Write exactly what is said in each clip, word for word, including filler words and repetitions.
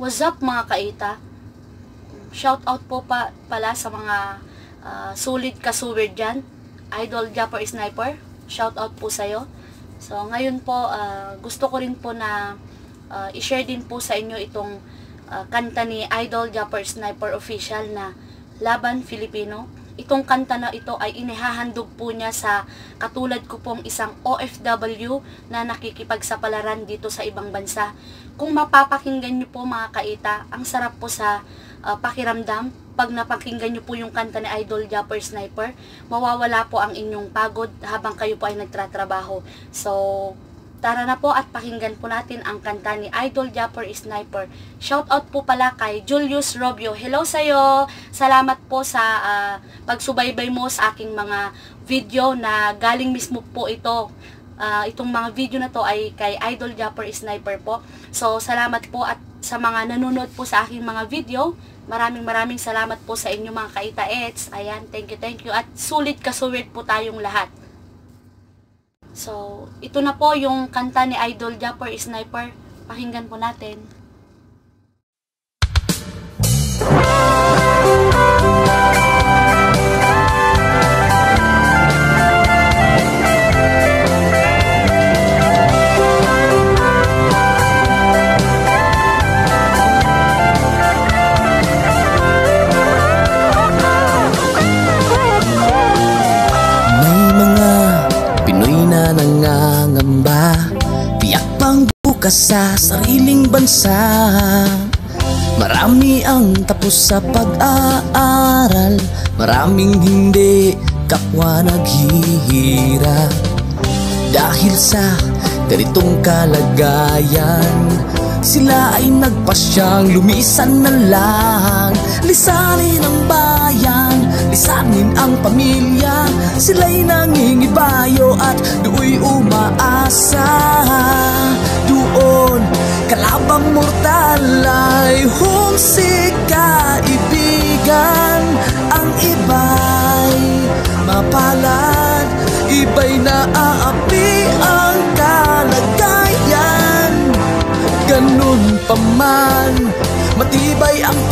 What's up mga kaita? Shout out po pa, pala sa mga uh, sulit kasuwer dyan. Idol Japper Sniper, shout out po sa'yo. So ngayon po, uh, gusto ko rin po na uh, i-share din po sa inyo itong uh, kanta ni Idol Japper Sniper Official na Laban Filipino. Itong kanta na ito ay inihahandog po niya sa katulad ko pong isang O F W na nakikipagsapalaran dito sa ibang bansa. Kung mapapakinggan nyo po mga kaita, ang sarap po sa uh, pakiramdam. Pag napakinggan nyo po yung kanta ni Idol Japper Sniper, mawawala po ang inyong pagod habang kayo po ay nagtratrabaho. So, tara na po at pakinggan po natin ang kanta ni Idol Japper Sniper. Shoutout po pala kay Julius Robio. Hello sa'yo! Salamat po sa uh, pagsubaybay mo sa aking mga video na galing mismo po ito. Uh, itong mga video na to ay kay Idol Japper Sniper po. So, salamat po at sa mga nanonood po sa aking mga video. Maraming maraming salamat po sa inyo mga kaita-ets. Ayan, thank you, thank you. At sulit kasuwit po tayong lahat. So, ito na po yung kanta ni Idol Japper Sniper. Pakinggan po natin. Nangangamba, tiyak pang bukas sa sariling bansa. Marami ang tapos sa pag-aaral, maraming hindi kapwa naghihirap. Dahil sa ganitong kalagayan, sila ay nagpasyang lumisan na lang. Lisanin ang bayan, lisanin ang pamilya. Sila'y nangingibayo at do'y umaasa. Doon, kalabang mortal ay humsik kaibigan. Ang iba'y mapalad, iba'y naaapi ang kalagayan. Ganun pa man, matibay ang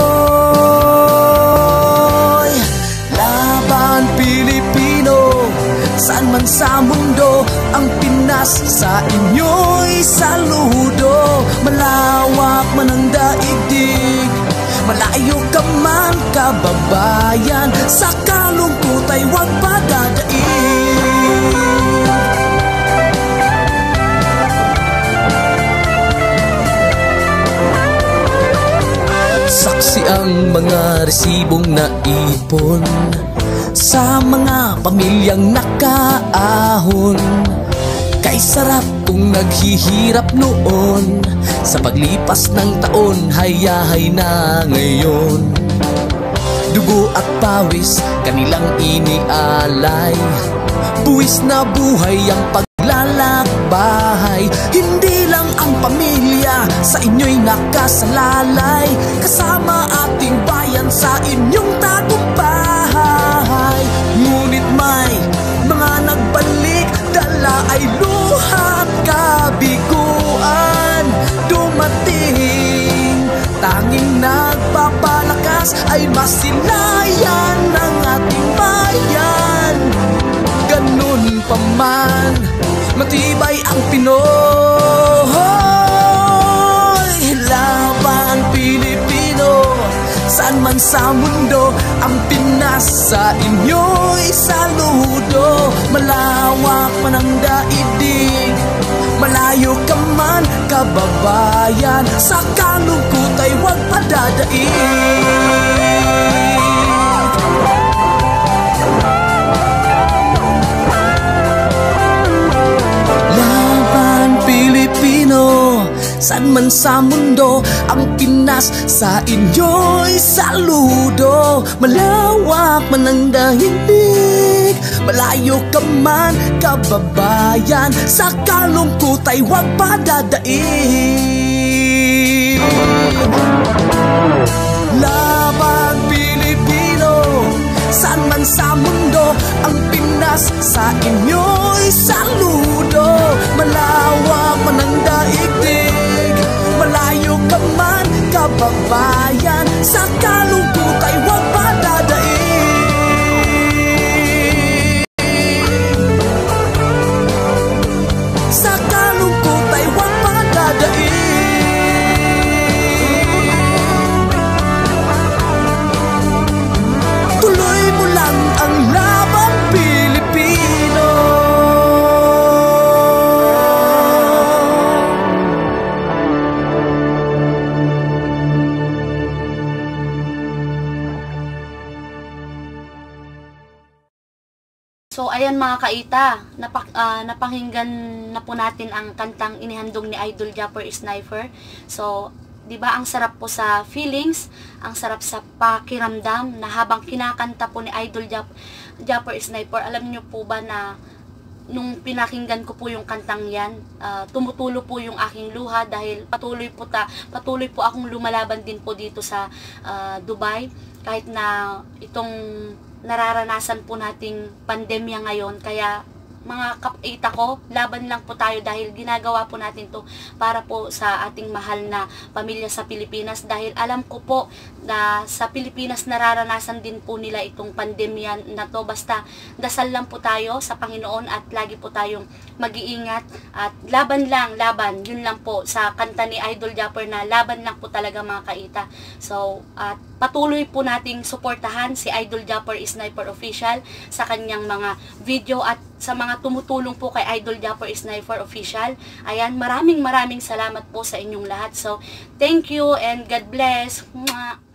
Pinoy. Laban Pilipino, saan man sa mundo, ang Pinas sa inyo'y saludo. Malawak man ang daigdig, malayo ka man kababayan, sa kalungkot ay huwag padadaig. Saksi ang mga resibong naipon sa mga pamilyang nakaahon. Kay sarap kung naghihirap noon, sa paglipas ng taon hayahay na ngayon. Dugo at pawis kanilang inialay, buwis na buhay ang paglalakbay. Hindi lang ang pamilya sa inyo'y nakasalalay, kasama ating bayan sa inyong tagumpay. Ngunit may mga nagbalik, dala ay luhat kabiguan. Dumating, tanging nagpapalakas ay masilayan ng ating bayan. Ganun pa man, matibay ang Pinoy. Laban Pilipino, saan man sa mundo, ang Pinas sa inyo'y saludo. Malawak man ang daigdig, malayo ka man kababayan, sa kalungkot ay huwag padadaig. Saan man sa mundo, ang Pinas sa inyo'y saludo. Malawak man ang daigdig, malayo ka man kababayan, sa kalungkot ay huwag padadaig. Laban Pilipino, saan man sa mundo, ang Pinas sa inyo'y saludo. Malawak man ang daigdig, malayo ka man, kababayan. Sa kalungkot ay huwag padadaig. Sa kalungkot ay huwag padadaig. Tuloy mo lang ang laban, Pilipino. So, ayan mga kaita, napak, uh, napakinggan na po natin ang kantang inihandog ni Idol Japper Sniper. So, di ba ang sarap po sa feelings, ang sarap sa pakiramdam na habang kinakanta po ni Idol Jap Japper Sniper, alam niyo po ba na nung pinakinggan ko po yung kantang yan, uh, tumutulo po yung aking luha dahil patuloy po, ta, patuloy po akong lumalaban din po dito sa uh, Dubai. Kahit na itong nararanasan po nating pandemya ngayon, kaya mga kaita ko, laban lang po tayo dahil ginagawa po natin to para po sa ating mahal na pamilya sa Pilipinas, dahil alam ko po na sa Pilipinas nararanasan din po nila itong pandemya na to. Basta dasal lang po tayo sa Panginoon at lagi po tayong mag-iingat at laban lang, laban, yun lang po sa kanta ni Idol Japper na laban lang po talaga mga kaita. So, at patuloy po nating suportahan si Idol Japper Sniper Official sa kanyang mga video at sa mga tumutulong po kay Idol Japper Sniper Official. Ayan, maraming maraming salamat po sa inyong lahat. So, thank you and God bless. Mwah!